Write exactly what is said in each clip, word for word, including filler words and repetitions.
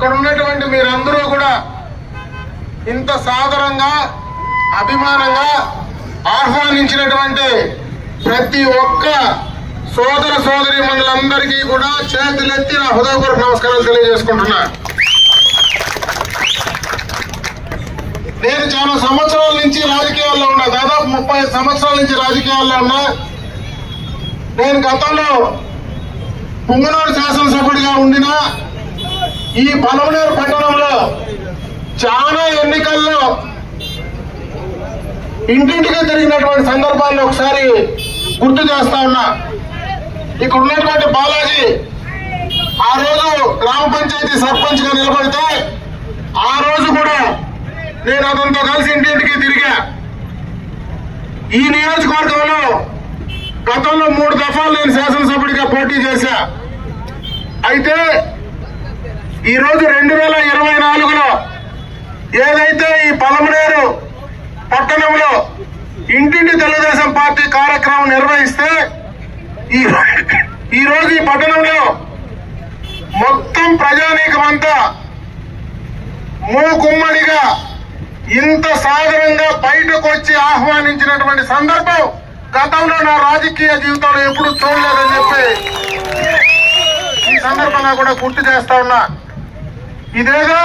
ఇక్కడ ఉన్నటువంటి మీరందరూ కూడా ఇంత సాదరంగా అభిమానంగా ఆహ్వానించినటువంటి ప్రతి ఒక్క సోదర సోదరి మనులందరికీ కూడా చేతులెత్తి నా హృదయపూర్వక నమస్కారాలు తెలియజేసుకుంటున్నా. నేను చాలా సంవత్సరాల నుంచి రాజకీయాల్లో ఉన్నా, దాదాపు ముప్పై సంవత్సరాల నుంచి రాజకీయాల్లో ఉన్నా. నేను గతంలో పుంగనూరు శాసనసభ్యుడిగా ఉండినా ఈ పలమనేరు పట్టణంలో చాలా ఎన్నికల్లో ఇంటింటికి తిరిగినటువంటి సందర్భాల్లో ఒకసారి గుర్తు చేస్తా ఉన్నా. ఇక్కడ ఉన్నటువంటి బాలాజీ ఆ రోజు గ్రామ పంచాయతీ సర్పంచ్ గా నిలబడితే ఆ రోజు కూడా నేను అతనితో కలిసి ఇంటింటికి తిరిగా. ఈ నియోజకవర్గంలో గతంలో మూడు దఫాలు నేను శాసనసభ్యుడిగా పోటీ చేశా. అయితే ఈ రోజు రెండు వేల ఇరవై నాలుగులో ఏదైతే ఈ పలమనేరు పట్టణంలో ఇంటింటి తెలుగుదేశం పార్టీ కార్యక్రమం నిర్వహిస్తే ఈ రోజు ఈ పట్టణంలో మొత్తం ప్రజానీకమంతా మూకుమ్మడిగా ఇంత సాదరంగా బయటకు వచ్చి ఆహ్వానించినటువంటి సందర్భం గతంలో నా రాజకీయ జీవితంలో ఎప్పుడు చూడలేదని చెప్పి ఈ సందర్భంగా కూడా గుర్తు చేస్తా ఉన్నా. ఇదేదో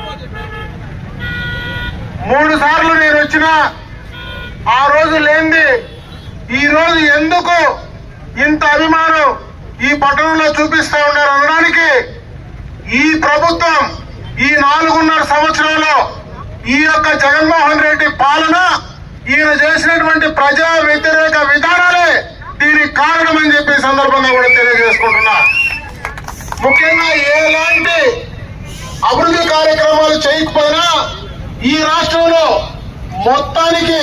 మూడు సార్లు నేను వచ్చిన ఆ రోజు లేనిది ఈ రోజు ఎందుకు ఇంత అభిమానం ఈ పట్టణంలో చూపిస్తా ఉన్నారు అనడానికి ఈ ప్రభుత్వం ఈ నాలుగున్నర సంవత్సరంలో ఈ యొక్క జగన్మోహన్ రెడ్డి పాలన, ఈయన చేసినటువంటి ప్రజా వ్యతిరేక విధానాలే దీనికి కారణమని చెప్పి సందర్భంగా కూడా తెలియజేసుకుంటున్నా. ముఖ్యంగా ఎలాంటి అభివృద్ధి కార్యక్రమాలు చేయకపోయినా ఈ రాష్ట్రంలో మొత్తానికి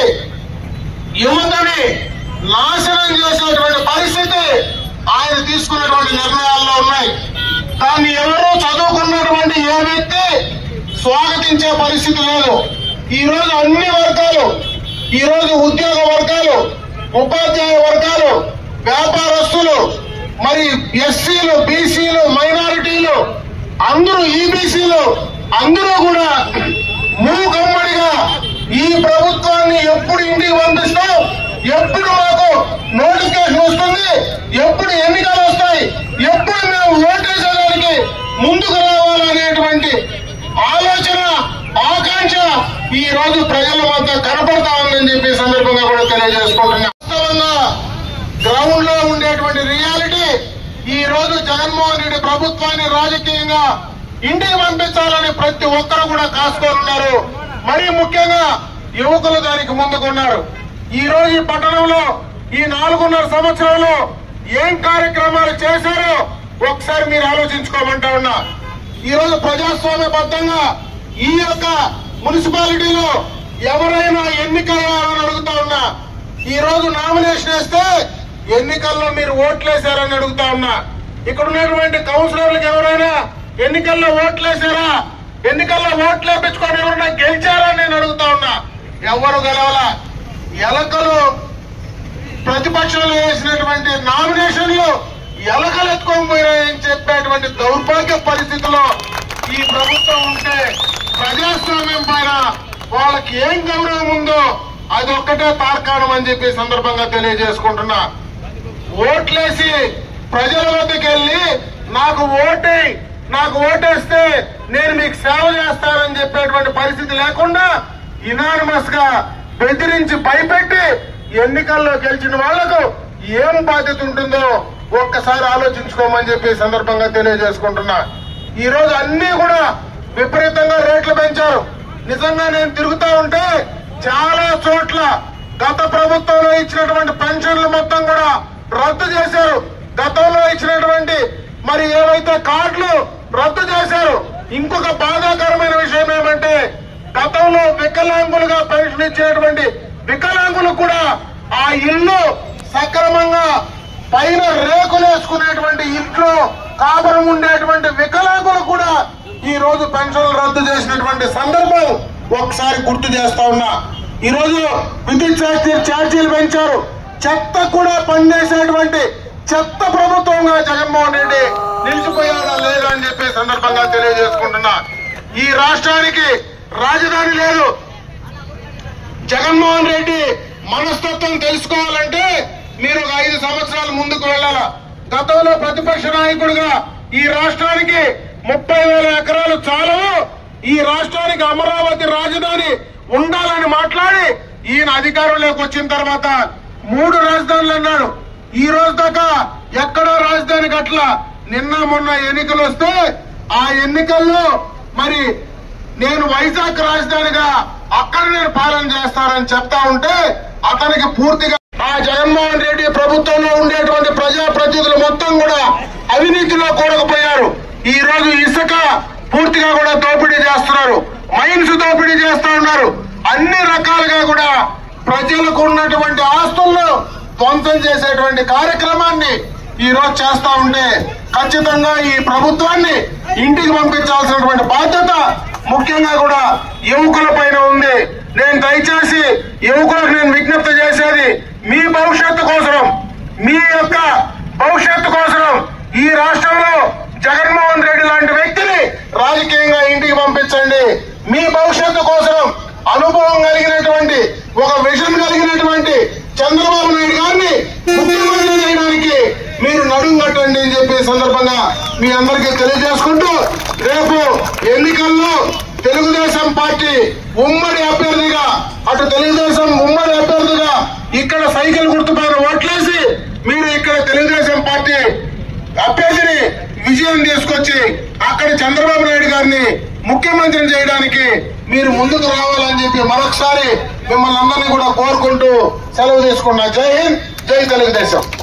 యువతని నాశనం చేసేటువంటి పరిస్థితి ఆయన తీసుకున్నటువంటి నిర్ణయాల్లో ఉన్నాయి. దాన్ని ఎవరో చదువుకున్నటువంటి ఏ వ్యక్తి స్వాగతించే పరిస్థితి లేదు. ఈ రోజు అన్ని వర్గాలు, ఈ రోజు ఉద్యోగ వర్గాలు, ఉపాధ్యాయ వర్గాలు, వ్యాపారస్తులు, మరి ఎస్సీలు, బీసీలు, మైనారిటీలు, అందరూ ఈబీసీలు అందరూ కూడా మూకమ్మడిగా ఈ ప్రభుత్వాన్ని ఎప్పుడు ఇంటికి పంపిస్తాం, ఎప్పుడు మాకు నోటిఫికేషన్ వస్తుంది, ఎప్పుడు ఎన్నికలు వస్తాయి, ఎప్పుడు మేము ఓటేసేదానికి ముందుకు రావాలనేటువంటి ఆలోచన, ఆకాంక్ష ఈ రోజు ప్రజల మధ్య కనపడతా ఉందని చెప్పి సందర్భంగా కూడా తెలియజేసుకుంటున్నా. వాస్తవంగా గ్రౌండ్ లో ఉండేటువంటి రియాలిటీ ఈ రోజు జగన్మోహన్ రెడ్డి ప్రభుత్వాన్ని రాజకీయంగా ఇంటికి పంపించాలని ప్రతి ఒక్కరు కూడా కాసుకోనున్నారు. మరీ ముఖ్యంగా యువకులు దానికి ముందుకున్నారు. ఈ రోజు ఈ పట్టణంలో ఈ నాలుగున్నర సంవత్సరంలో ఏం కార్యక్రమాలు చేశారో ఒకసారి మీరు ఆలోచించుకోమంటా ఉన్నా. ఈ రోజు ప్రజాస్వామ్యబద్ధంగా ఈ యొక్క మున్సిపాలిటీలో ఎవరైనా ఎన్నికయ్యారని అడుగుతా ఉన్నా. ఈ రోజు నామినేషన్ వేస్తే ఎన్నికల్లో మీరు ఓట్లేశారని అడుగుతా ఉన్నా. ఇక్కడ ఉన్నటువంటి కౌన్సిలర్లకు ఎవరైనా ఎన్నికల్లో ఓట్లేశారా, ఎన్నికల్లో ఓట్లు వేయించుకొని ఎవరైనా గెలిచారా నేను అడుగుతా ఉన్నా. ఎవరు గెలవలా. ఎలకలు ప్రతిపక్షంలో వేసినటువంటి నామినేషన్లు ఎలకలు ఎత్తుకొని పోయినాయని చెప్పేటువంటి దౌర్భాగ్య పరిస్థితిలో ఈ ప్రభుత్వం ఉంటే ప్రజాస్వామ్యం పైన వాళ్ళకి ఏం గౌరవం ఉందో అది ఒక్కటే తార్కాణం అని చెప్పి సందర్భంగా తెలియజేసుకుంటున్నా. ఓట్లేసి ప్రజల వద్దకు వెళ్లి నాకు ఓటే నాకు ఓటేస్తే నేను మీకు సేవ చేస్తానని చెప్పేటువంటి పరిస్థితి లేకుండా ఇనానిమస్ గా బెదిరించి భయపెట్టి ఎన్నికల్లో గెలిచిన వాళ్లకు ఏం బాధ్యత ఉంటుందో ఒక్కసారి ఆలోచించుకోమని చెప్పి సందర్భంగా తెలియజేసుకుంటున్నా. ఈ రోజు అన్ని కూడా విపరీతంగా రేట్లు పెంచారు. నిజంగా నేను తిరుగుతా ఉంటే చాలా చోట్ల గత ప్రభుత్వంలో ఇచ్చినటువంటి పెన్షన్లు మొత్తం కూడా రద్దు చేశారు. గతంలో ఇచ్చినటువంటి మరి ఏవైతే కార్డులు రద్దు చేశారు. ఇంకొక బాధాకరమైన విషయం ఏమంటే గతంలో వికలాంగులుగా పెన్షన్ ఇచ్చేటువంటి వికలాంగులు కూడా ఆ ఇల్లు సక్రమంగా పైన రేకులు వేసుకునేటువంటి ఇంట్లో కాపురం ఉండేటువంటి వికలాంగులు కూడా ఈ రోజు పెన్షన్లు రద్దు చేసినటువంటి సందర్భం ఒకసారి గుర్తు చేస్తా ఉన్నా. ఈ రోజు విద్యుత్ ఛార్జీలు పెంచారు. చెత్త కూడా పనిచేసేటువంటి చెత్త ప్రభుత్వంగా జగన్మోహన్ రెడ్డి నిలిచిపోయాడా లేదా అని చెప్పి సందర్భంగా తెలియజేసుకుంటున్నా. ఈ రాష్ట్రానికి రాజధాని లేదు. జగన్మోహన్ రెడ్డి మనస్తత్వం తెలుసుకోవాలంటే మీరు ఒక ఐదు సంవత్సరాల ముందుకు వెళ్ళాల. గతంలో ప్రతిపక్ష నాయకుడిగా ఈ రాష్ట్రానికి ముప్పై వేల ఎకరాలు చాలవు, ఈ రాష్ట్రానికి అమరావతి రాజధాని ఉండాలని మాట్లాడి ఈయన అధికారంలోకి వచ్చిన తర్వాత మూడు రాజధానులు అన్నాడు. ఈ రోజు దాకా ఎక్కడో రాజధాని గట్ల. నిన్న మొన్న ఎన్నికలు వస్తే ఆ ఎన్నికల్లో మరి నేను వైజాగ్ రాజధానిగా అక్కడ నేను పాలన చేస్తానని చెప్తా ఉంటే అతనికి పూర్తిగా ఆ జగన్మోహన్ రెడ్డి ప్రభుత్వంలో ఉండేటువంటి ప్రజాప్రతినిధులు మొత్తం కూడా అవినీతిలో కూడకపోయారు. ఈ రోజు ఇసుక పూర్తిగా కూడా దోపిడీ చేస్తున్నారు, మైన్స్ దోపిడీ చేస్తా ఉన్నారు. అన్ని రకాలుగా కూడా ప్రజలకు ఉన్నటువంటి ఆస్తులను ధ్వంసం చేసేటువంటి కార్యక్రమాన్ని ఈ రోజు చేస్తా ఉంటే ఖచ్చితంగా ఈ ప్రభుత్వాన్ని ఇంటికి పంపించాల్సినటువంటి బాధ్యత ముఖ్యంగా కూడా యువకుల పైన ఉంది. నేను దయచేసి యువకులకు నేను విజ్ఞప్తి చేసేది, మీ భవిష్యత్తు కోసం, మీ యొక్క భవిష్యత్తు కోసం ఈ రాష్ట్రంలో జగన్మోహన్ రెడ్డి లాంటి వ్యక్తిని రాజకీయంగా ఇంటికి పంపించండి. మీ భవిష్యత్తు కోసం అనుభవం కలిగినటువంటి ఒక విజన్ కలిగినటువంటి చంద్రబాబు నాయుడు గారిని ముఖ్యమంత్రి చేయడానికి మీరు నడుం కట్టండి అని చెప్పి సందర్భంగా మీ అందరికీ తెలియజేసుకుంటూ, రేపు ఎన్నికల్లో తెలుగుదేశం పార్టీ ఉమ్మడి అభ్యర్థిగా, అటు తెలుగుదేశం ఉమ్మడి అభ్యర్థిగా ఇక్కడ సైకిల్ గుర్తుపైన ఓట్లేసి మీరు ఇక్కడ తెలుగుదేశం పార్టీ అభ్యర్థిని విజయం తీసుకొచ్చి అక్కడ చంద్రబాబు నాయుడు గారిని ముఖ్యమంత్రిని చేయడానికి మీరు ముందుకు రావాలని చెప్పి మరొకసారి మిమ్మల్ని అందరినీ కూడా కోరుకుంటూ సెలవు తీసుకున్నా. జై హింద్, జై తెలుగుదేశం.